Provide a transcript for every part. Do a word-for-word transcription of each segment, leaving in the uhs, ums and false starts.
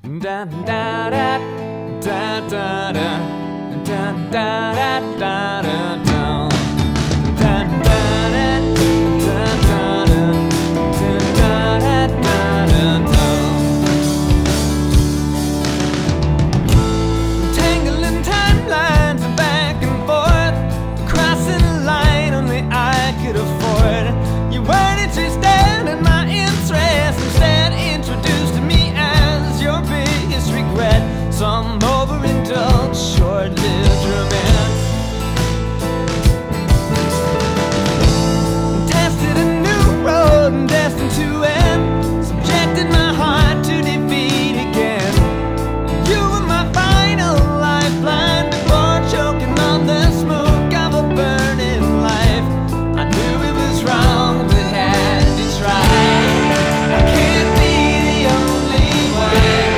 Da da da da da da da da da da da da. Some overindulged, short-lived romance. Tested a new road and destined to end. Subjected my heart to defeat again. You were my final lifeline before choking on the smoke of a burning life. I knew it was wrong, but had to try. I can't be the only one.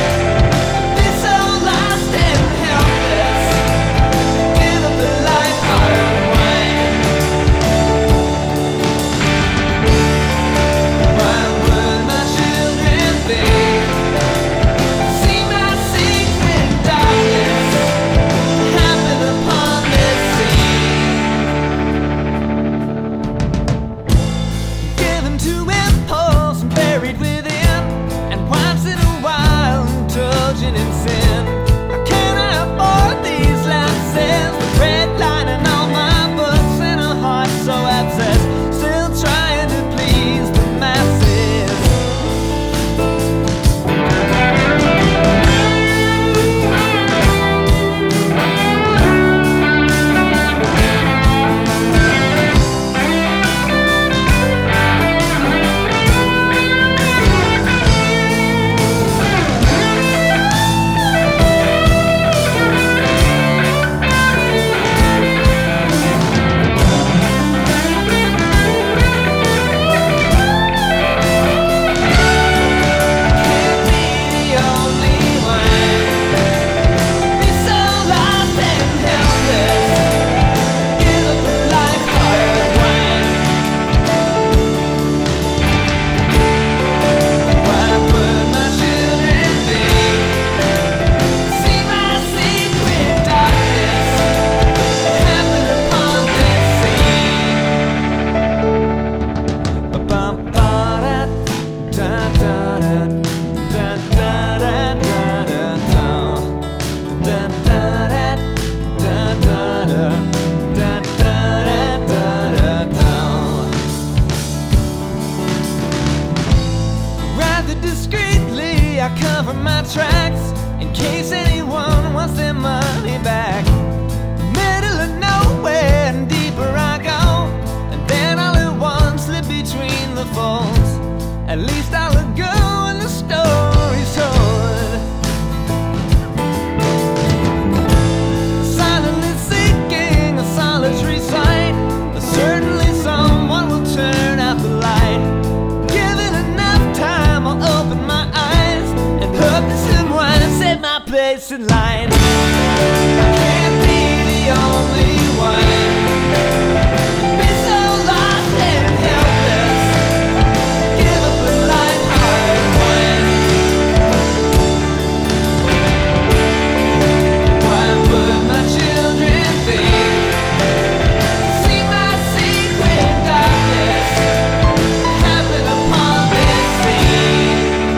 I cover my tracks in case anyone wants their money back. Middle of nowhere and deeper I go, and then all at once slip between the folds. At least I'll let go when the story's told. Silently seeking a solitary sight, but certainly someone will turn out the light. Given enough time, I'll open my eyes and hope that someone has set my place in line. I can't be the only one. Be so lost and helpless. Give up a life hard won. Why would my children think? See my secret darkness happen upon this scene.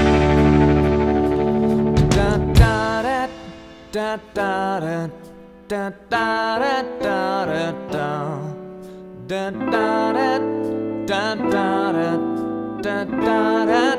Da da da da da da da da da da da da da da da da da da da da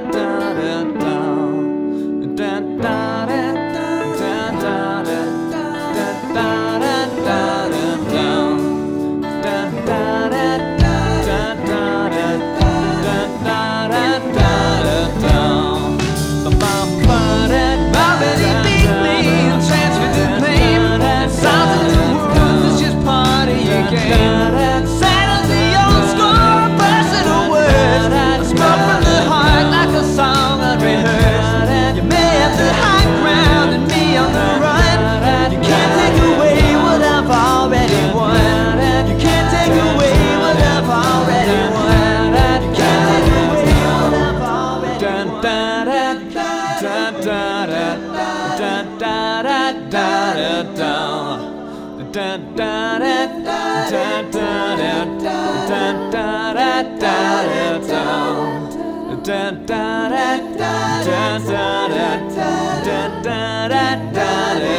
settle the old score, personal words, spoke from the heart like a song unread. Dun dun dun dun dun dun dun dun dun dun dun dun dun dun dun dun dun dun dun